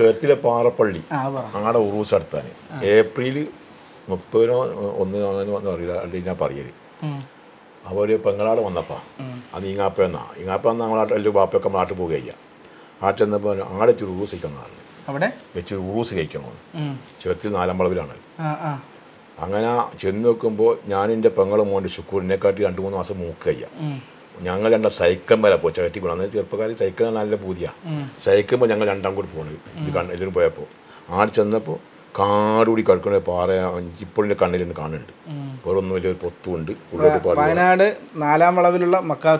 ചേർത്തിലെ പാറപ്പള്ളി അങ്ങടെ ഉറൂസ് നടത്താൻ ഏപ്രിൽ 30 1 അറിയില്ല അല്ലെങ്കിൽ ഞാൻ പറയല്. അപ്പോൾ ഒരു പെങ്ങളാട് വന്നപ്പാ അത് ഈങ്ങാപ്പ ഞങ്ങളാട്ട് എല്ലാ ബാപ്പയൊക്കെ നാട്ടിൽ പോവുകയ്യ. നാട്ടിൽ ചെന്നപ്പോൾ ആടെ വെച്ച് ഉറൂസ് കഴിക്കണമെന്നാണ് അവിടെ വെച്ച് ഉറൂസ് കഴിക്കണമെന്ന്. ചേർത്തിൽ 4 വളവിലാണ്. അങ്ങനെ ചെന്ന് നോക്കുമ്പോൾ ഞാൻ എൻ്റെ പെങ്ങളും മോൻ്റെ ശുക്കൂറിനെക്കാട്ടി 2-3 മാസം മൂക്കയ്യ. ഞങ്ങൾ രണ്ടാം സൈക്കിൾ വരെ പോയി ചട്ടി കൂടെ. അന്ന് ചെറുപ്പക്കാർ സൈക്കിൾ നല്ല പൂതിയ. സൈക്കിളുമ്പോൾ ഞങ്ങൾ രണ്ടാം കൂടി പോകണത് ഇത് എല്ലാവരും പോയപ്പോൾ ആടെ ചെന്നപ്പോൾ കാടുകൂടി കിടക്കുന്ന പാറ ഇപ്പോഴും കണ്ണിലുണ്ട് കാണുന്നുണ്ട്. വേറൊന്നും വലിയ പൊത്തുണ്ട്. വയനാട് 4-ാം വളവിലുള്ള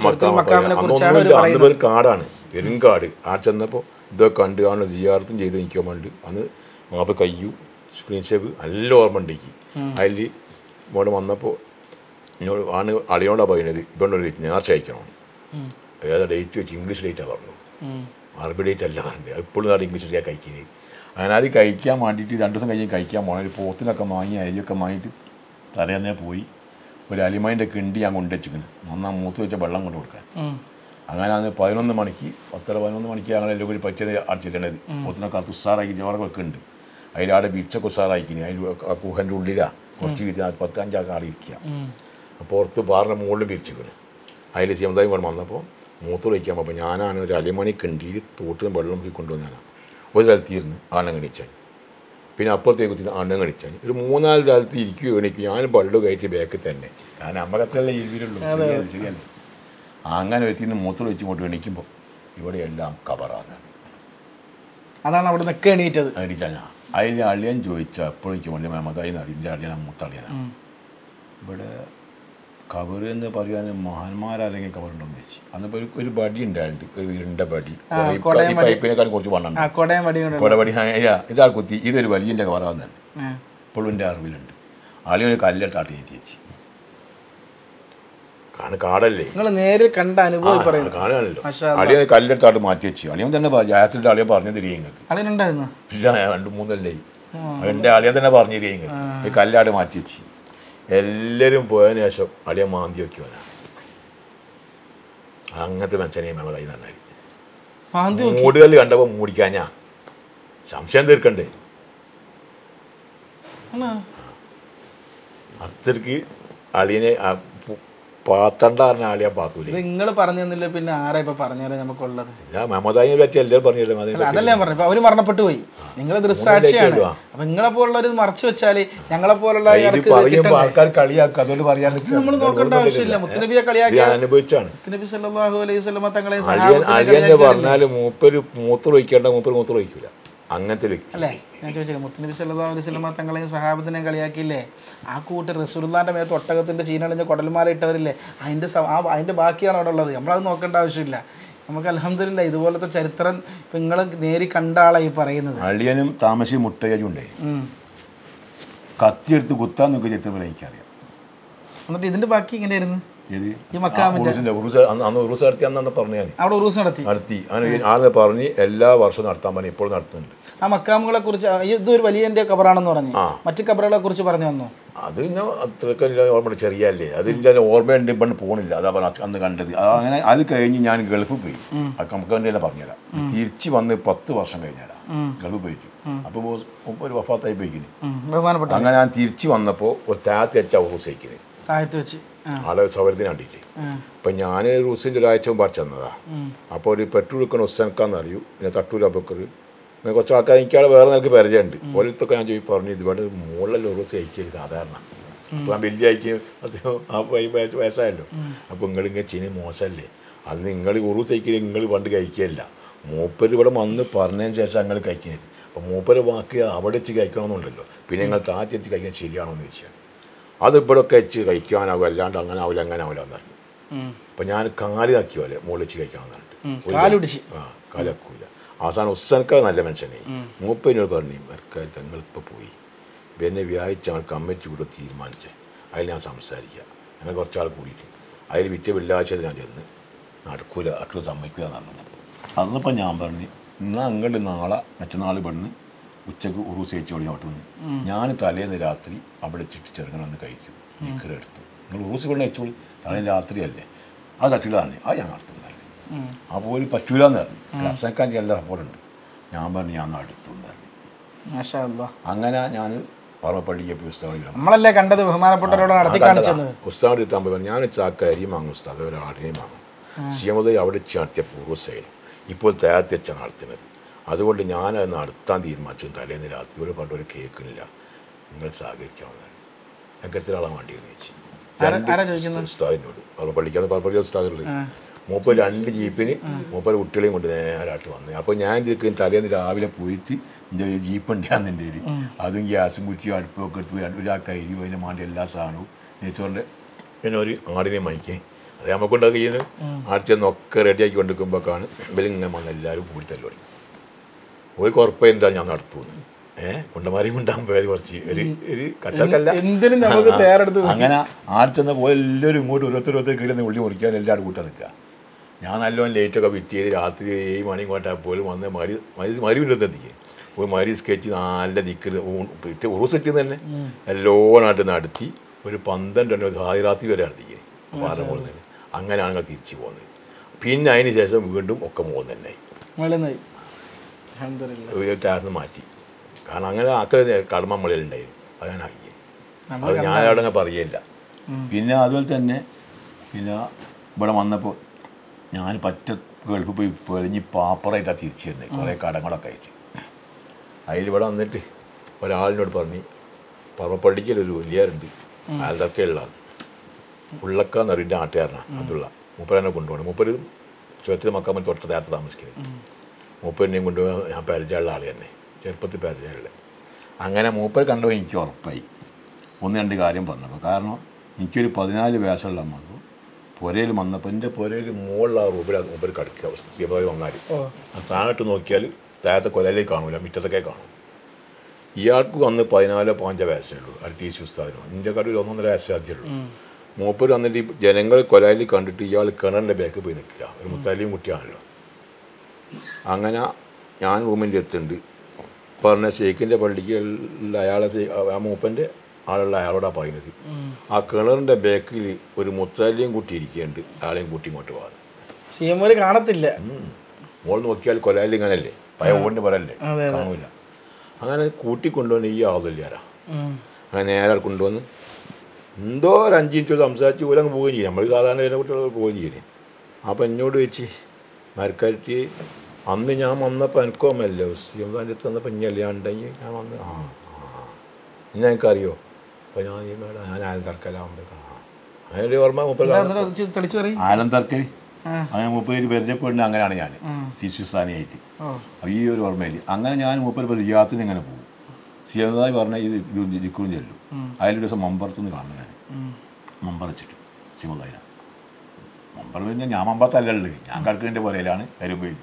ഒരു കാടാണ്, പെരുങ്കാട്. ആ ചെന്നപ്പോൾ ഇതൊക്കെ കണ്ട് കാണും ജിയാർത്തും ചെയ്ത് നിൽക്കാൻ വേണ്ടി അന്ന് മാപ്പ് കയ്യു സ്ക്രീൻ ഷേപ്പ് നല്ല ഓർമ്മ ഉണ്ടെങ്കിൽ. അതിൽ ഇവിടെ വന്നപ്പോൾ എന്നോട് ആണ് അളിയോണ്ടാണ് പറയുന്നത് ഇതുകൊണ്ടൊരു നേർച്ച അയക്കണം. ഏതാ ഡേറ്റ് വെച്ച് ഇംഗ്ലീഷ് ഡേറ്റാണ് പറഞ്ഞു, അറബി ഡേറ്റ് അല്ല പറഞ്ഞത്. ഇപ്പോഴും നാട് ഇംഗ്ലീഷ് ഡേറ്റാണ് കഴിക്കുന്നത്. അങ്ങനെ അത് കഴിക്കാൻ വേണ്ടിയിട്ട് 2 ദിവസം കഴിഞ്ഞ് കഴിക്കാൻ പോകണം. ഒരു പോത്തിനൊക്കെ വാങ്ങി അരിയൊക്കെ വാങ്ങിയിട്ട് തലേന്നേ പോയി ഒരു അലിമൈൻ്റെ കിണ്ടി ഞാൻ കൊണ്ടുവച്ചിരിക്കുന്നു. നന്നാ മൂത്ത് വെച്ച വെള്ളം കൊണ്ട് കൊടുക്കാൻ. അങ്ങനെ അന്ന് 11 മണിക്ക് 10-11 മണിക്ക് ഞങ്ങൾ എല്ലാം കൂടി പറ്റിയത് അടിച്ചിട്ടത്. പോത്തിനൊക്കെ അത് ഉസാറാക്കി ചോറൊക്കെ വെക്കുന്നുണ്ട്. അതിലാടെ ബീച്ചൊക്കെ ഉസാറാക്കിന്. അതിൽ ആ കുഹൻ്റെ ഉള്ളിലാണ് കുറച്ച് 10-15 ആൾ ആടെ ഇരിക്കുക. പുറത്ത് പാറിൻ്റെ മുകളിൽ പിരിച്ചിരിക്കുന്നു. അതിൽ സമുദായം കൊണ്ട് വന്നപ്പോൾ മൂത്ത് വയ്ക്കാൻ പോകുമ്പോൾ ഞാനാണ് ഒരു അലിമണി കിണ്ടിയിൽ തോട്ടിൽ വെള്ളം നോക്കി കൊണ്ടുവന്നാണ്. ഒരു സ്ഥലത്തിരുന്ന് ആണ്ണം കണിച്ചാൻ, പിന്നെ അപ്പുറത്തേക്ക് ആണ്ണം കണിച്ചാൻ. ഒരു 3-4 സ്ഥലത്ത് ഇരിക്കുകയോ എണീക്കും. ഞാൻ വെള്ളം കയറ്റി ബാക്കിൽ തന്നെ, കാരണം അമ്മക്കത്തല്ലേ ഇരുവിലുള്ളൂ. ശരിയല്ലേ? അങ്ങനെ എത്തിന്ന് മൂത്ത് വെച്ച് കൊണ്ട് എണീക്കുമ്പോൾ ഇവിടെയെല്ലാം കബറാണ്. അതാണ് അവിടെ നിൽക്കുക എണീറ്റത്. എണീച്ചാൽ ഞാൻ അതിൽ അളിയൻ ചോദിച്ചാൽ എപ്പോഴും എനിക്ക് വലിയ മേമതായി എൻ്റെ അളിയനാണ്, മൂത്തളിയനാണ്. ഇവിടെ കബർ എന്ന് പറയാൻ മഹാന്മാരല്ലെങ്കിൽ കബറുണ്ടോന്ന് ചോദിച്ചു. അന്നിപ്പോൾ ഒരു ബടി ഉണ്ടായിട്ടുണ്ട്, ഒരു വീടിൻ്റെ ബടി. പൈപ്പിനെക്കാളും കുറച്ച് വണ്ണം കൊടപടി. ഇതാൾ കുത്തി ഇതൊരു വലിയൻ്റെ കബറാകുന്നുണ്ട്. ഇപ്പോഴും എൻ്റെ അറിവിലുണ്ട്. അളിയൊരു കല്ലെടുത്താട്ട് കയറ്റി വെച്ച്. കാരണം കാടല്ലേ, നേരിൽ കണ്ട അനുഭവം കാണുകയാണല്ലോ. അളിയനെ കല്ലെടുത്താട്ട് മാറ്റി വെച്ചു. അളിയൻ തന്നെ ജായത്തിൻ്റെ അളിയൻ പറഞ്ഞു തരിക നിങ്ങൾക്ക് ഇല്ല 2-3 അല്ലേ എൻ്റെ അളിയൻ തന്നെ പറഞ്ഞു തരിക നിങ്ങൾക്ക്. ഈ കല്ലാട് മാറ്റി വെച്ച് എല്ലാവരും പോയതിനു ശേഷം അളിയൻ മാന്തി വയ്ക്കുവാനാണ്. അങ്ങനത്തെ മനുഷ്യനെയും മേമതായി പറഞ്ഞാൽ മൂടുകല്ല് കണ്ടപ്പോൾ മൂടിക്കാഞ്ഞാ സംശയം തീർക്കണ്ടേ. അത്രയ്ക്ക് അളിയനെ പാത്തണ്ട പറഞ്ഞ ആളിയാ പാത്തൂല. നിങ്ങൾ പറഞ്ഞു തന്നില്ല, പിന്നെ ആരാ ഇപ്പൊ പറഞ്ഞാലേ നമുക്കുള്ളത്? മമതായിനെ പറ്റി എല്ലാവരും പറഞ്ഞു. അതല്ല ഞാൻ പറഞ്ഞു, അവര് മരണപ്പെട്ടു പോയി. നിങ്ങൾ ദൃസാക്ഷിയാണ്. അപ്പൊ നിങ്ങളെ പോലുള്ളവർ മറച്ചു വെച്ചാല് ഞങ്ങളെ പോലുള്ള ആൾക്കാർ കളിയാക്കും. അതുകൊണ്ട് പറയാൻ നമ്മൾ നോക്കേണ്ട ആവശ്യമില്ല. മുത്തനബിയെ കളിയാക്കി അനുഭവിച്ചാണ്. മുത്തനബി സല്ലല്ലാഹു അലൈഹി വസല്ലം തങ്ങളെ അളിയനെ പറഞ്ഞാല് മൂപ്പര് വയ്ക്കേണ്ട മൂപ്പര് വയ്ക്കൂല. അങ്ങനത്തെ വ്യക്തി അല്ലേ? ഞാൻ ചോദിച്ചത് മുത്തനബി സല്ലല്ലാഹു അലൈഹി വസല്ലം തങ്ങളെയും സഹാബത്തിനെയും കളിയാക്കിയില്ലേ? ആ കൂട്ട് റസൂലുള്ളാഹിന്റെ മേത്ത് ഒട്ടകത്തിന്റെ ചീനണിഞ്ഞ കുടൽമാല ഇട്ടവരില്ലേ? അതിന്റെ ബാക്കിയാണ് അവിടെ ഉള്ളത്. നമ്മളത് നോക്കേണ്ട ആവശ്യമില്ല. നമുക്ക് അൽഹംദുലില്ലാ ഇതുപോലത്തെ ചരിത്രം ഇപ്പം നിങ്ങൾ നേരി കണ്ട ആളായി പറയുന്നത്. അളിയനും താമസി മുട്ടയും ഉണ്ടായി. കത്തിയെടുത്ത് കുത്താൻ നോക്കിയ ചരിത്രം എനിക്കറിയാം. എന്നിട്ട് ഇതിന്റെ ബാക്കി ഇങ്ങനെയായിരുന്നു. നടത്തി ആളെ പറഞ്ഞ് എല്ലാ വർഷവും നടത്താൻ പറഞ്ഞു. ഇപ്പോൾ നടത്തുന്നുണ്ട്. ആ മക്കാമുകളെ കുറിച്ച് ഇതൊരു വലിയ കബറാണെന്ന് പറഞ്ഞു. മറ്റു കബറുകളെ കുറിച്ച് പറഞ്ഞു വന്നു. അത് പിന്നെ അത്രയ്ക്ക് ഓർമ്മ ചെറിയല്ലേ, അതിൻ്റെ ഓർമ്മയുണ്ട്. ഇപ്പം പോണില്ല. അതാ പറഞ്ഞ അന്ന് കണ്ടത്. അങ്ങനെ അത് കഴിഞ്ഞ് ഞാൻ ഗൾഫിൽ പോയി. മക്കാമിൻ്റെ തന്നെ പറഞ്ഞുതരാം. തിരിച്ച് വന്ന് 10 വർഷം കഴിഞ്ഞാലാ ഗൾഫിൽ പോയിട്ട്. അപ്പോൾ ഒരു വഫാത്തായി പോയിക്കിന്. അങ്ങനെ ഞാൻ തിരിച്ച് വന്നപ്പോൾ ഒരു താഴത്ത് വെച്ച ഊസയിക്കിന് താഴത്ത് വെച്ച് ആളെ സൗകര്യത്തിന് കണ്ടിട്ട്. അപ്പം ഞാൻ റൂസിൻ്റെ ഒരാഴ്ച മുമ്പ് ചെന്നതാ. അപ്പോൾ ഒരു പെട്രോൾ എടുക്കുന്ന ഹുസൈൻക്കാന്ന് അറിയൂ, പിന്നെ തട്ടൂർ അബക്കർ, അങ്ങനെ കുറച്ച് ആൾക്കാർ എനിക്കവിടെ വേറെ നിലക്ക് പരിചയമുണ്ട്. ഓരോരുത്തൊക്കെ ഞാൻ പറഞ്ഞു ഇതുപോലെ മുകളിൽ റൂസ് അയക്കുക സാധാരണ. അപ്പോൾ ഞാൻ വലിയ അയക്കും. അത് വയസ്സായല്ലോ. അപ്പോൾ നിങ്ങളിങ്ങനെ ചെയ്യുന്നത് മോശമല്ലേ, അത് നിങ്ങൾ ഉറൂസ് അയക്കില്ല, നിങ്ങൾ പണ്ട് കഴിക്കുകയല്ല. മൂപ്പര് ഇവിടെ വന്ന് പറഞ്ഞതിന് ശേഷം നിങ്ങൾ കഴിക്കുന്നത്. അപ്പോൾ മൂപ്പര് ബാക്കി അവിടെ വെച്ച് കഴിക്കണമെന്നുണ്ടല്ലോ. പിന്നെ നിങ്ങൾ താറ്റി വെച്ച് കഴിക്കാൻ ശരിയാണോ എന്ന് ചോദിച്ചാൽ അത് ഇവിടെയൊക്കെ വെച്ച് കഴിക്കാനാവും, അല്ലാണ്ട് അങ്ങനെ ആവില്ല അങ്ങനെ ആവില്ല എന്ന് പറഞ്ഞു. അപ്പം ഞാൻ കാല് നക്കി പോലെ മുകളിൽ വെച്ച് കഴിക്കണമെന്ന് പറഞ്ഞിട്ട് കാലക്കൂല. അവസാനം ഉസ്സനക്ക നല്ല മനുഷ്യനെ മൂപ്പനോട് പറഞ്ഞു മരക്കാർക്ക് ഞങ്ങളിപ്പോൾ പോയി പിന്നെ വ്യാഴ്ച ഞങ്ങൾ കമ്മിറ്റി കൂടെ തീരുമാനിച്ചേ, അതിൽ ഞാൻ സംസാരിക്കുക. അങ്ങനെ കുറച്ചാൾ കൂടിയിട്ട് അതിൽ വിറ്റ വെള്ളിയാഴ്ച ഞാൻ ചെന്ന് നടക്കൂല, അട്ടു സമ്മതിക്കുക എന്ന് പറഞ്ഞത്. അന്നിപ്പോൾ ഞാൻ പറഞ്ഞു എന്നാൽ അങ്ങോട്ട് നാളെ മറ്റന്നാൾ പെണ്ണ് ഉച്ചക്ക് ഉറൂസ് കഴിച്ചോളി അങ്ങോട്ട് വന്ന് ഞാൻ തലേന്ന് രാത്രി അവിടെ ചുറ്റി ചെറുങ്ങനൊന്ന് കഴിക്കും. നിക്കറെടുത്ത് നിങ്ങൾ ഉറൂസ് കൊണ്ട് കഴിച്ചോളി, തലേന്ന് രാത്രിയല്ലേ, അത് തട്ടിലാണ് അത് ഞാൻ നടത്തുന്നതല്ലേ. അപ്പോൾ ഒരു പറ്റൂലെന്ന് പറഞ്ഞു. അസനക്കാൻ എല്ലാ സപ്പോർട്ടുണ്ട്. ഞാൻ പറഞ്ഞു ഞാൻ അടുത്തു പറഞ്ഞു. മാഷാ അല്ലാ. അങ്ങനെ ഞാൻ പറവപ്പള്ളിക്ക് പുസ്തകം നമ്മളല്ലേ കണ്ടത് ബഹുമാനപ്പെട്ടവരോട് നടത്തി കാണിച്ചത്. പുസ്തകം എടുത്താൽ പറഞ്ഞു ഞാൻ ചാക്കരിയും വാങ്ങും ഉസ്താദ്, ഒരാടിനെയും വാങ്ങും. സിയമത അവിടെ നടത്തിയ പൂർവ്വസേന ഇപ്പോൾ തേർത്തിച്ച നടത്തുന്നത്. അതുകൊണ്ട് ഞാനത് നടത്താൻ തീരുമാനിച്ചു. തലേന്ന് രാത്രി ഒരു പണ്ട് ഒരു കേൾക്കുന്നില്ല, നിങ്ങൾ സഹകരിക്കാവുന്നതാണ്. ഞങ്ങൾക്ക് എത്ര ആളാണ് വേണ്ടിയെന്ന് ചോദിച്ചു. ഉസ്താദിനോട് പറവപ്പള്ളിക്കാന്ന് പറവപ്പള്ളി ഉസ്താദുള്ളത്. മൂപ്പർ 2 ജീപ്പിന് മൂപ്പർ കുട്ടികളെയും കൊണ്ട് നേരായിട്ട് വന്നു. അപ്പോൾ ഞാൻ ഇതൊക്കെ തലേന്ന് രാവിലെ പോയിട്ട് എൻ്റെ ഒരു ജീപ്പ് ഉണ്ടാകുന്ന എൻ്റെ കയ്യിൽ, അതും ഗ്യാസും കുറ്റിയും അടുപ്പൊക്കെ എടുത്ത് ഒരാൾക്ക് അരി അതിന് വേണ്ടി എല്ലാ സാധനവും നെയ്ച്ചോറിൻ്റെ പിന്നെ ഒരു ആടിനെ മയക്കേ അത് നമുക്കുണ്ടാക്കി ചെയ്യുന്നത്. ആട് ചെന്നൊക്കെ റെഡിയാക്കി കൊണ്ടിരിക്കുമ്പോഴാണ് ഇവരിങ്ങനെ വന്ന് എല്ലാവരും കൂടി തല്ലോടി. ഒരു കുറപ്പം എന്താ ഞാൻ നടത്തുന്നത്, കുണ്ടമാരിയും ഉണ്ടാകും പോയത് കുറച്ച് ഒരു കച്ചവടമല്ല. അങ്ങനെ ആട് ചെന്ന പോലെ എല്ലാവരും ഇങ്ങോട്ട് ഓരോരുത്തർ കീഴിൽ ഉള്ളി മുറിക്കാൻ എല്ലാവരും കൂട്ടാൻ നിൽക്കുക. ഞാൻ നല്ലോണം ലേറ്റൊക്കെ ഫിറ്റ് ചെയ്ത് രാത്രി 7 മണി ഇങ്ങോട്ടാൽ പോലും വന്ന് മരുവില്ലെന്നെത്തിക്കുക. ഒരു മരി സ്കെച്ച് നല്ല ദിക്കൽ ഉറു സെറ്റ് തന്നെ എല്ലോണമായിട്ട് നടത്തി ഒരു 12 ഹാദിറാത്തി വരെ നടത്തിക്കുക. അപ്പോൾ ആരുടെ പോലെ തന്നെ അങ്ങനെയാണ് ഞങ്ങൾ തിരിച്ചു പോകുന്നത്. പിന്നെ അതിന് ശേഷം വീണ്ടും ഒക്കെ മോൻ തന്നെ ടാസ് മാറ്റി. കാരണം അങ്ങനെ ആക്കൽ കടമ നമ്മളിലുണ്ടായിരുന്നു. അത് ഞാൻ ആക്കി, അത് ഞാനവിടെ അങ്ങനെ പറയില്ല. പിന്നെ അതുപോലെ തന്നെ പിന്നെ ഇവിടെ വന്നപ്പോൾ ഞാൻ പറ്റ ഗൾഫ് പോയി പൊളിഞ്ഞ് പാപ്പറായിട്ടാണ് തിരിച്ചു തന്നെ കുറേ കടങ്ങളൊക്കെ അയച്ചു. അതിലിവിടെ വന്നിട്ട് ഒരാളിനോട് പറഞ്ഞ് പറവപ്പള്ളിക്കലൊരു വലിയാറുണ്ട്, അതൊക്കെ ഉള്ളതാണ് ഉള്ളക്കാന്ന് പറയുന്ന നാട്ടുകാരനാണ് അതുള്ള മൂപ്പരനെ കൊണ്ടുപോകണം. മൂപ്പര് ചുവത്തിൽ മക്കാമൽ തൊട്ടതാത്ത താമസിക്കുന്നത്. മൂപ്പരിനെയും കൊണ്ടുപോകാൻ ഞാൻ പരിചയമുള്ള ആൾ തന്നെ, ചെറുപ്പത്തിൽ പരിചയമുള്ള. അങ്ങനെ മൂപ്പർ കണ്ടപ്പോൾ എനിക്ക് ഉറപ്പായി. 1-2 കാര്യം പറഞ്ഞപ്പോൾ. കാരണം എനിക്കൊരു 14 വയസ്സുള്ള അമ്മക്ക് പുരയിൽ വന്നപ്പോൾ എൻ്റെ പുരയിൽ മുകളിൽ ആ റൂമിൽ മൂപ്പർ കിടക്കുക. സിയബായി വന്നാൽ ആ സ്ഥാനത്ത് നോക്കിയാൽ താഴത്തെ കൊലയിലേക്ക് കാണില്ല, മുറ്റത്തൊക്കെ കാണും. ഇയാൾക്ക് വന്ന് 14-15 വയസ്സേ ഉള്ളൂ. അത് ടീച്ചർ ഉസ്താദിനോ എൻ്റെ കാട്ടിൽ 1-1.5 വയസ്സേ ആദ്യമുള്ളൂ. മൂപ്പർ വന്നിട്ട് ഈ ജനങ്ങൾ കൊലയിൽ കണ്ടിട്ട് ഇയാൾ കിണറിൻ്റെ ബാക്കിൽ പോയി നിൽക്കുക. ഒരു മുത്താലിയും കുട്ടിയാണല്ലോ. അങ്ങനെ ഞാൻ റൂമിൻ്റെ എത്തുന്നുണ്ട്. പറഞ്ഞ ഷെയ്ഖിൻ്റെ പള്ളിക്ക് അയാളെ ആ മൂപ്പൻ്റെ ആളുള്ള അയാളോടാണ് പറയുന്നത്. ആ കിണറിൻ്റെ ബാക്കിൽ ഒരു മുത്താലിയും കൂട്ടി ഇരിക്കുന്നുണ്ട്, ആളെയും കൂട്ടി ഇങ്ങോട്ട് പോകാൻ സിയമോര് കാണത്തില്ല. മോൾ നോക്കിയാൽ കൊലയിൽ ഇങ്ങനല്ലേ, പയ ഓടിൻ്റെ പറയല്ലേ, കാണൂല. അങ്ങനെ കൂട്ടിക്കൊണ്ടുവന്ന് ഈ ആളില്ലാരാ. അങ്ങനെ നേരെ കൊണ്ടുവന്ന് എന്തോ ഒരു 5 മിനിറ്റ് സംസാരിച്ച് പോലെ അങ്ങ് പോവുകയും ചെയ്യും. നമ്മൾ സാധാരണ ഇതിനെ കുട്ടികൾ പോവുകയും ചെയ്യും. അപ്പോൾ എന്നോട് വെച്ച് മരക്കാറ്റ് അന്ന് ഞാൻ വന്നപ്പോൾ എനിക്കോമല്ലോ സിയമ്മാൻ്റെ അടുത്ത് വന്നപ്പോൾ ഇനിയല്ല ഉണ്ടെങ്കിൽ ഞാൻ വന്ന് ഇനി എനിക്കറിയോ. അപ്പോൾ ഞാൻ ഈ മേഡം ഞാൻ ആലം തർക്കലാകുമ്പോൾ അങ്ങനെ ഓർമ്മ ആലം തർക്കൽ അങ്ങനെ 30 പരിചയപ്പെടുന്ന അങ്ങനെയാണ് ഞാൻ തിരിച്ചുസ്ഥാനിയായിട്ട്. ഈ ഒരു ഓർമ്മയിൽ അങ്ങനെ ഞാൻ 30 റിയാത്തിന് ഇങ്ങനെ പോകും. സിയതായി പറഞ്ഞാൽ ഇത് ജിക്കുറും ചെല്ലും. അതിലൊരു ദിവസം മമ്പറത്തുനിന്ന് കാണുന്നു. ഞാൻ മമ്പർ വെച്ചിട്ട് സിമതായി മമ്പർ കഴിഞ്ഞാൽ ഞാൻ മമ്പറത്തല്ലുള്ളത്, ഞാൻ കിടക്കുന്നതിൻ്റെ പുറയിലാണ് വരുമ്പോൾ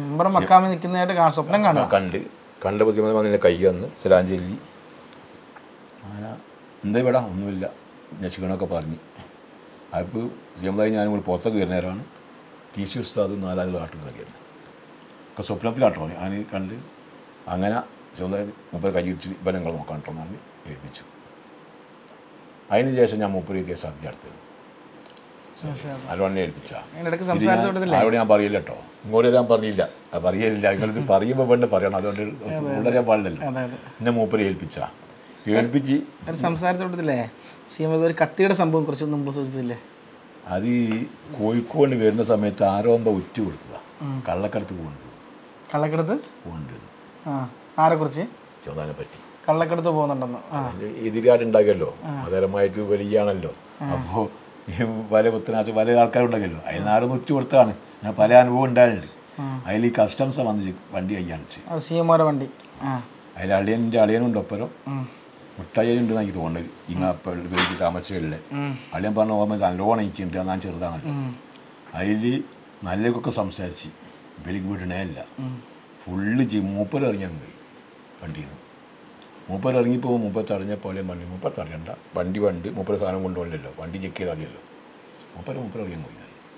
കണ്ടപ്പോൾ സിമത വന്നെ കൈ വന്ന് സലാഞ്ചൊല്ലി അങ്ങനെ എന്താ ഇവിടെ ഒന്നുമില്ല ഞെച്ചിക്കണമൊക്കെ പറഞ്ഞ്. അപ്പോൾ സിമതായി ഞാൻ കൂടി പുറത്തൊക്കെ വരുന്നേരമാണ് ടീച്ചർ ഉസ്താദ് 4 നാട്ടിൽ കയറിയത്. ഒക്കെ സ്വപ്നത്തിലാട്ടോ ഞാൻ കണ്ട്. അങ്ങനെ സ്വന്തം മൂപ്പർ കൈയിട്ട് ഇപ്പം ഞങ്ങൾ നോക്കാൻ കേട്ടോ എന്ന് ഏൽപ്പിച്ചു. അതിന് ശേഷം ഞാൻ മൂപ്പര് സദ്യ അടുത്തത് നല്ലോണം ഏൽപ്പിച്ചാൽ അവിടെ ഞാൻ പറയില്ല കേട്ടോ, ഇങ്ങോട്ട് ഞാൻ പറഞ്ഞില്ല, പറയില്ല. നിങ്ങളിത് പറയുമ്പോൾ വേണ്ട പറയണം, അതുകൊണ്ട് ഉള്ളറിയാൻ പാടില്ലല്ലോ. എന്നെ മൂപ്പര് ഏൽപ്പിച്ച് സംസാരത്തോട്ടത്തില്ലേ ഒരു കത്തിയുടെ സംഭവം കുറച്ച് മുമ്പ് സൂചിപ്പിച്ചില്ലേ? അത് കോഴിക്കോട് വരുന്ന സമയത്ത് ആരോ എന്താ ഉറ്റു കൊടുത്തതാണ്. കള്ളക്കടത്ത് കള്ളക്കടത്ത് ആരെക്കുറിച്ച് ചോദാനെ പറ്റി കള്ളക്കടത്ത് പോകുന്നുണ്ടെന്ന് എതിരാട്ടുണ്ടാകുമല്ലോ, മതപരമായിട്ട് വലിയാണല്ലോ. അപ്പോൾ പല പുത്തനാച്ച പല ആൾക്കാരുണ്ടാകുമല്ലോ, അതിൽ ആരൊന്ന് ഉറ്റു കൊടുത്താണ്. ഞാൻ പല അനുഭവം ഉണ്ടായിട്ടുണ്ട്. അതിൽ ഈ കസ്റ്റംസ് വന്ന് വണ്ടി കയ്യാണിച്ച് വണ്ടി അതിൽ അളിയനുണ്ട് ഒപ്പരം മുട്ടായി ഉണ്ടെന്ന് എനിക്ക് തോന്നുന്നത്. ഇങ്ങനെ താമസിച്ചില്ലേ അളിയൻ പറഞ്ഞ ഓർമ്മ നല്ലോണം എനിക്കുണ്ട്, ഞാൻ ചെറുതാണല്ലോ. അതിൽ നല്ലതൊക്കെ സംസാരിച്ച് വെളിക്ക് വിടണേ ഇല്ല. ഫുള്ള് മൂപ്പര് ഇറങ്ങിയത് വണ്ടിയിൽ നിന്ന്. മൂപ്പര് ഇറങ്ങിപ്പോൾ മൂപ്പർ തടഞ്ഞപ്പോലെ വണ്ടി മൂപ്പർ തടയണ്ട, വണ്ടി മൂപ്പര് സാധനം കൊണ്ടുപോകണല്ലോ, വണ്ടി ചെക്ക് ചെയ്ത് അറിയല്ലോ. മൂപ്പര് ഇറങ്ങി പോയി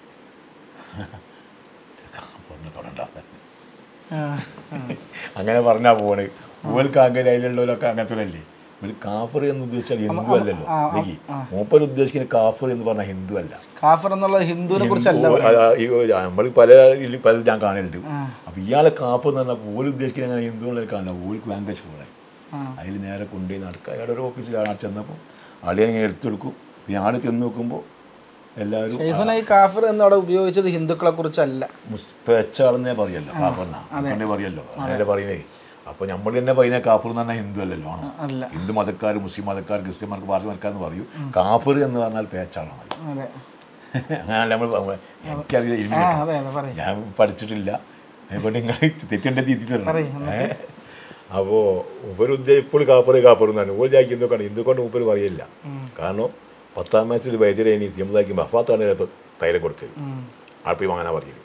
പറഞ്ഞ തൊടണ്ട അങ്ങനെ പറഞ്ഞാൽ പോണ്. പൂവൽക്ക് അങ്ങനെ അതിലുള്ളവരൊക്കെ അങ്ങനത്തെ അല്ലേ. ഒരു കാഫർ എന്ന് ഉദ്ദേശിച്ചാൽ ഹിന്ദു അല്ലല്ലോ. മൂപ്പർ ഉദ്ദേശിക്കുന്ന കാഫർ എന്ന് പറഞ്ഞാൽ ഹിന്ദു അല്ല. കാഫർ എന്നുള്ള ഹിന്ദുവിനെ കുറിച്ചല്ല. നമ്മൾ പലതും ഞാൻ കാണലുണ്ട്. അപ്പം ഇയാളെ കാഫ് എന്ന് പറഞ്ഞാൽ ഓല് ഉദ്ദേശിക്കുന്ന അങ്ങനെ ഹിന്ദു എന്നുള്ള കാണില്ല. ഓൾക്ക് ഭയങ്കര ചൂടായി. അതിൽ നേരെ കൊണ്ടുപോയി നടക്കുക. അയാളുടെ ഒരു ഓഫീസിലാണ് ചെന്നപ്പോൾ ആളിയെ ഇങ്ങനെ എടുത്തു കൊടുക്കും. പിന്നെ ആൾ ചെന്ന് നോക്കുമ്പോൾ എല്ലാവരും ഈ കാഫർ എന്നവിടെ ഉപയോഗിച്ചത് ഹിന്ദുക്കളെ കുറിച്ചല്ല, പെച്ചാളെന്നേ പറയല്ലോ. കാഫറിനെ പറയല്ലോ, അങ്ങനെ പറയുന്നേ. അപ്പോൾ നമ്മൾ തന്നെ പറയുന്ന കാഫർ എന്ന് പറഞ്ഞാൽ ഹിന്ദു അല്ലല്ലോ, ആണോ? ഹിന്ദു മതക്കാർ, മുസ്ലിം മതക്കാർ, ക്രിസ്ത്യന്മാർക്ക്, പാർട്ടിമാർക്കാന്ന് പറയും. കാഫർ എന്ന് പറഞ്ഞാൽ പേച്ചാളാണ്. അങ്ങനെയല്ല നമ്മൾ. എനിക്കറിയില്ല, ഞാൻ പഠിച്ചിട്ടില്ല. അതുകൊണ്ട് നിങ്ങൾ തെറ്റേണ്ട രീതി തരണം. അപ്പോൾ ഉപരുദ്ദേശം ഇപ്പോഴും കാപ്പർ എന്നാണ് ഊർജാക്കി ഹിന്ദുക്കാണ്. ഹിന്ദുക്കൊണ്ട് മൂപ്പര് പറയില്ല. കാരണം 10ാം മാച്ചിൽ വൈദ്യരെ ഇനി സിമുലാക്കി മഫാത്താണ് തൈലം കൊടുക്കൽ. ആൾപ്പി വാങ്ങാനാ പറയല്.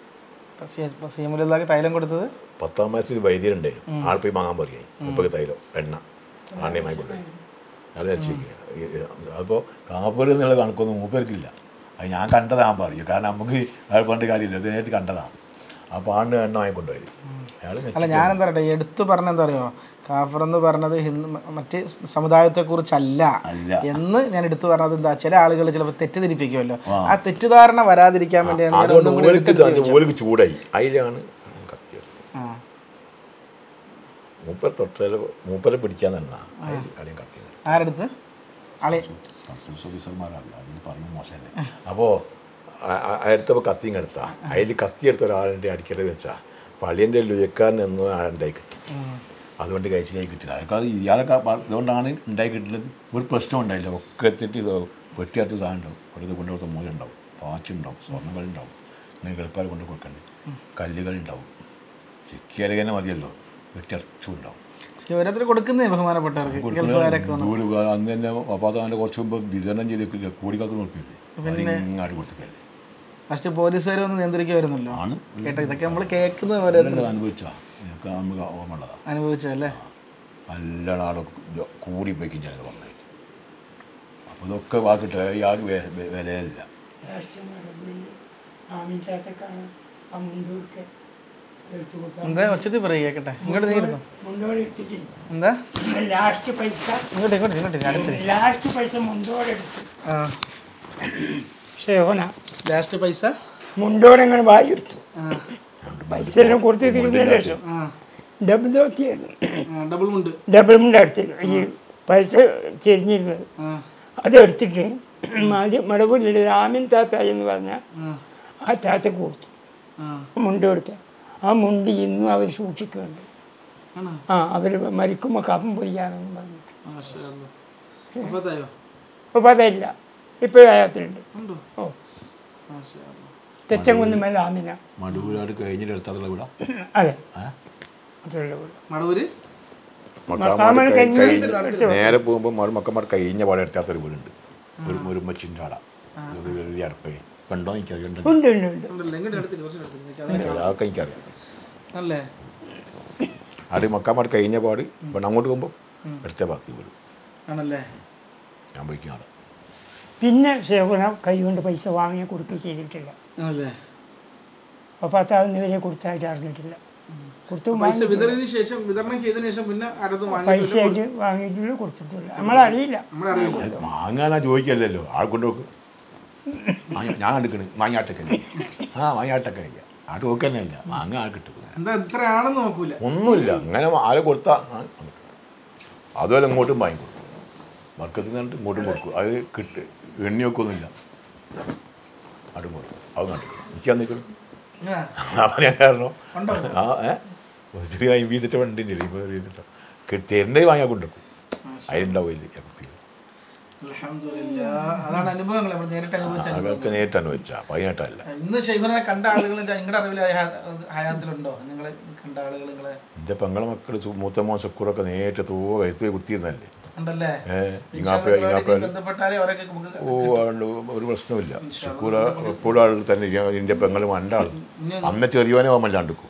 തൈലം കൊടുത്തത് 10ാം മാച്ചിൽ വൈദ്യരുണ്ട്. ആൾപ്പി വാങ്ങാൻ പറയും. മുപ്പത് തൈലം എണ്ണ നാണ്യമായി കൊടുക്കും. അത് വെച്ചിരിക്കുക. അപ്പോൾ കാപ്പർ എന്നുള്ള കണക്കൊന്നും മൂപ്പർക്കില്ല. അത് ഞാൻ കണ്ടതാൻ പറയും. കാരണം നമുക്ക് അയാൾ പറഞ്ഞിട്ട് കാര്യമില്ല, ഇത് നേരിട്ട് കണ്ടതാണ്. അപ്പോൾ ആണ്ട് എണ്ണ വാങ്ങിക്കൊണ്ടുവരും. അല്ല, ഞാനെന്താ പറയട്ടെ, എടുത്തു പറഞ്ഞ എന്താ പറയുക, കാഫർ എന്ന് പറഞ്ഞത് മറ്റ് സമുദായത്തെക്കുറിച്ചല്ല എന്ന് ഞാൻ എടുത്തു പറഞ്ഞത്. എന്താ, ചില ആളുകൾ ചിലപ്പോൾ തെറ്റിദ്ധരിപ്പിക്കുമല്ലോ. ആ തെറ്റിദ്ധാരണ വരാതിരിക്കാൻ വേണ്ടിയാണ് ചൂടായി. അതിലാണ് മൂപ്പരെ പിടിക്കാൻ തന്നെ കത്തി. ആരെടുത്ത് ഓഫീസർമാരല്ല, അതിന് പറഞ്ഞു മോശമല്ലേ. അപ്പോൾ എടുത്തപ്പോൾ കത്തിയും എടുത്താ. അതിൽ കത്തി എടുത്ത ഒരാളിൻ്റെ അടിക്കരുത് വെച്ചാൽ പള്ളിൻ്റെ ലുയക്കാരൻ എന്ന് ഉണ്ടായി കിട്ടി. അതുകൊണ്ട് കഴിച്ചിലായി കിട്ടില്ല. അതൊക്കെ ഇയാളൊക്കെ അതുകൊണ്ടാണ് ഉണ്ടായി കിട്ടുന്നത്. ഒരു പ്രശ്നം ഉണ്ടായില്ല. ഒക്കെ എത്തിയിട്ട് ഇത് വെട്ടിയാത്ത സാധനം ഉണ്ടാവും. ഒരു കൊണ്ടുകൊടുത്ത മൂല ഉണ്ടാവും, പാച്ചുണ്ടാവും, സ്വർണ്ണങ്ങളുണ്ടാവും, അങ്ങനെ ഗൾഫാർ കൊണ്ട് കൊടുക്കണ്ടേ, കല്ലുകളുണ്ടാവും. ചെക്കിയാൽ തന്നെ മതിയല്ലോ, വെട്ടിയറച്ചും ഉണ്ടാവും. കൊടുക്കുന്നേ ബഹുമാനപ്പെട്ടവർക്ക്. അന്ന് തന്നെ അപ്പാത്താൻ്റെ കുറച്ച് മുമ്പ് വിതരണം ചെയ്ത് കോടിക്കണക്കിന് ഉറപ്പില്ലേ ഇങ്ങാട് കൊടുത്തില്ലേ. ഫസ്റ്റ് പോലീസുകാർ വന്ന് നിയന്ത്രിക്കുമായിരുന്നല്ലോ. കേട്ടോ, ഇതൊക്കെ നമ്മൾ കേൾക്കുന്നത് അനുഭവിച്ചല്ലേ. നല്ല നാളെ കൂടി പോയിക്കും ഞാൻ പറഞ്ഞത്. അപ്പോൾ ഇതൊക്കെ വാക്കിട്ട് യാതൊരു വിലയില്ല. എന്താ ഒച്ചത്തിൽ പറയുക കേക്കട്ടെ. ഇങ്ങോട്ട് നീടുന്നു. എന്താ ലാസ്റ്റ് പൈസ ലാസ്റ്റ് പൈസ മുണ്ടോടങ്ങൾ വായിർത്തു. പൈസ എല്ലാം കൊടുത്ത് തീർന്നതിന് ശേഷം ഡബിൾ മുണ്ട് എടുത്തില്ല. ഈ പൈസ ചെരിഞ്ഞിരുന്നത് അതെടുത്തിട്ട് മടവൂരിൽ രാമൻ താത്ത എന്ന് പറഞ്ഞ ആ താത്ത കൊടുത്തു. മുണ്ട് കൊടുത്ത ആ മുണ്ട് ഇന്നും അവർ സൂക്ഷിക്കുന്നുണ്ട്. അവർ മരിക്കുമ്പോൾ കപ്പം പൊരിക്കാനെന്ന് പറഞ്ഞിട്ട്. അപ്പോൾ അതല്ല, ഇപ്പോഴും അയാത്തിലുണ്ട്. ഓ, തെച്ചങ്കുന്ന് മേലെ ആമിന മടവൂരാട് കഴിഞ്ഞിട്ടെടുത്തുള്ള വീടാ. അതെ, അതുള്ള വീട്. നേരെ പോകുമ്പോൾ മക്കന്മാർ കഴിഞ്ഞ പാടെ എടുത്താത്തൊരു വീടുണ്ട്. ഒരു മച്ചിൻ്റെ ആട അടുപ്പേ കണ്ടോ എനിക്കറിയാം. അതൊക്കെ എനിക്കറിയാം. അവിടെ മക്കാന്മാർ കഴിഞ്ഞ പാട് ഇവിടെ അങ്ങോട്ട് പോകുമ്പോൾ എടുത്ത ബാക്കി വീട് ഞാൻ പോയിക്കും ആടെ. പിന്നെ സേവന കൈ കൊണ്ട് പൈസ വാങ്ങിയ കൊടുക്കുക ചെയ്തിട്ടില്ല. അപ്പോൾ 10,000 വരെ കൊടുത്തായിട്ട് അറിഞ്ഞിട്ടില്ല. പൈസ ആയിട്ട് വാങ്ങിയിട്ടില്ല, കൊടുത്തിട്ടില്ല. നമ്മളറിയില്ല. വാങ്ങാനാ ചോദിക്കല്ലോ, ആൾ കൊണ്ടുപോക്ക്. ഞാൻ കണ്ടിക്കണ് മാങ്ങാട്ടക്കനെ. മാങ്ങാട്ടക്കനില്ല, ആട്ട് നോക്കന്നെയല്ല, വാങ്ങാൻ ആൾ കിട്ടും. ഒന്നുമില്ല, അങ്ങനെ ആരെ കൊടുത്താൽ അതുപോലെ ഇങ്ങോട്ടും വാങ്ങിക്കൊടുക്കും. മർക്കത്തിൽ നിന്നിട്ട് ഇങ്ങോട്ടും കൊടുക്കും. അത് കിട്ടും, എണ്ണി വെക്കൊന്നുമില്ല. ആട്ടും കൊടുക്കും. അത് കണ്ടു എനിക്ക് വന്നിക്കണം. അവനെ കാരണം ഒത്തിരി 50 വണ്ടിൻ്റെ ഇപ്പോൾ തരുന്നത് വാങ്ങിയാൽ കൊണ്ടുവെക്കും. അതിലുണ്ടാവില്ല. അതൊക്കെ നേരിട്ട് അനുഭവിച്ചാ, പതിനെട്ടല്ല. എൻ്റെ പെങ്ങളെ മക്കൾ മൂത്തമ്മ ശക്കൂറൊക്കെ നേരിട്ട് എത്തുപോയി കുത്തിയിരുന്നല്ലേ. ഒരു പ്രശ്നമില്ല. ശക്കൂറ എപ്പോഴും ആൾ തന്നെ. എൻ്റെ പെങ്ങൾ രണ്ടാളും അന്ന് ചെറിയവനെ പോകാമല്ലാണ്ടിക്കും.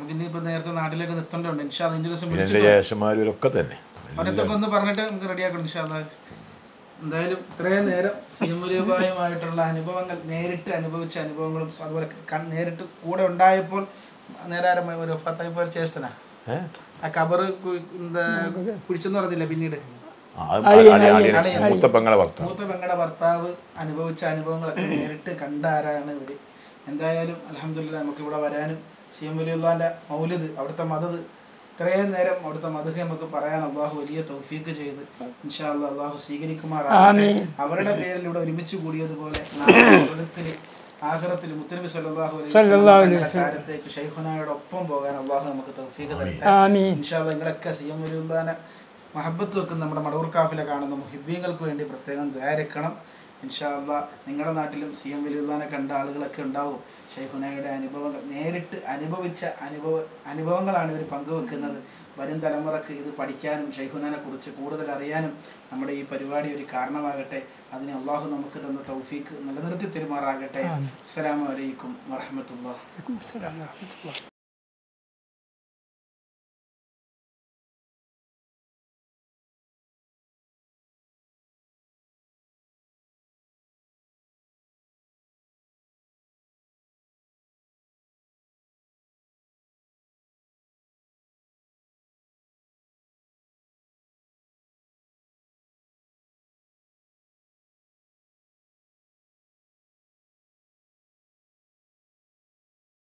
എൻ്റെ ജ്യേഷ്ഠന്മാരൊക്കെ തന്നെ പറഞ്ഞിട്ട് നമുക്ക് റെഡിയാക്കണം. എന്തായാലും ഇത്രയും നേരം സിമുലിയുമായിട്ടുള്ള അനുഭവങ്ങൾ, നേരിട്ട് അനുഭവിച്ച അനുഭവങ്ങളും അതുപോലെ നേരിട്ട് കൂടെ ഉണ്ടായപ്പോൾ നേരെ ഒരു ഫത്തായിപ്പോൾ ചേഷ്ടനാ ആ കബറ് എന്താ കുഴിച്ചെന്ന് പറഞ്ഞില്ല. പിന്നീട് മൂത്ത പെങ്ങളെ ഭർത്താവ് അനുഭവിച്ച അനുഭവങ്ങളൊക്കെ നേരിട്ട് കണ്ടാരാണ് ഇവര്. എന്തായാലും അൽഹംദുലില്ലാ നമുക്ക് ഇവിടെ വരാനും CM വലിയുള്ളാന്റെ മൗലിദ് അവിടുത്തെ മദത് ഇത്രയും നേരം അവിടുത്തെ മദഹ് നമുക്ക് പറയാൻ അള്ളാഹു വലിയ തൗഫീക്ക് ചെയ്ത് ഇൻഷാ അല്ലാഹ് അള്ളാഹു സ്വീകരിക്കുമാറാകട്ടെ. അവരുടെ പേരിൽ ഇവിടെ ഒരുമിച്ച് കൂടിയതുപോലെ ആഖിറത്തിൽ മുത്തനബി സല്ലല്ലാഹു അലൈഹി വസല്ലം ശൈഖുനായുടെ ഒപ്പം പോകാൻ അള്ളാഹു നമുക്ക് തൗഫീക്ക് തരട്ടെ. ഇൻഷാ അല്ലാഹ് നിങ്ങളൊക്കെ CM വലിയുള്ളാനെ മഹബത്ത് വെക്കുന്ന നമ്മുടെ മടവൂർ കാഫിലെ കാണുന്ന മുഹിബ്ബീങ്ങൾക്ക് വേണ്ടി പ്രത്യേകം ദ്വാരക്കണം. ഇൻഷാ അല്ലാഹ് നിങ്ങളുടെ നാട്ടിലും CM വലിയുള്ളാനെ കണ്ട ആളുകളൊക്കെ ഉണ്ടാവും. ശൈഖുനായുടെ അനുഭവങ്ങൾ നേരിട്ട് അനുഭവിച്ച അനുഭവങ്ങളാണ് ഇവർ പങ്കുവെക്കുന്നത്. വരും തലമുറക്ക് ഇത് പഠിക്കാനും ശൈഖുനാനെ കുറിച്ച് കൂടുതൽ അറിയാനും നമ്മുടെ ഈ പരിപാടി ഒരു കാരണമാകട്ടെ. അതിന് അള്ളാഹു നമുക്ക് തന്ന തൗഫീക്ക് നിലനിർത്തി തെരുമാറാകട്ടെ. അസ്സലാമു അലൈക്കും വറഹ്മത്തുള്ളാഹി.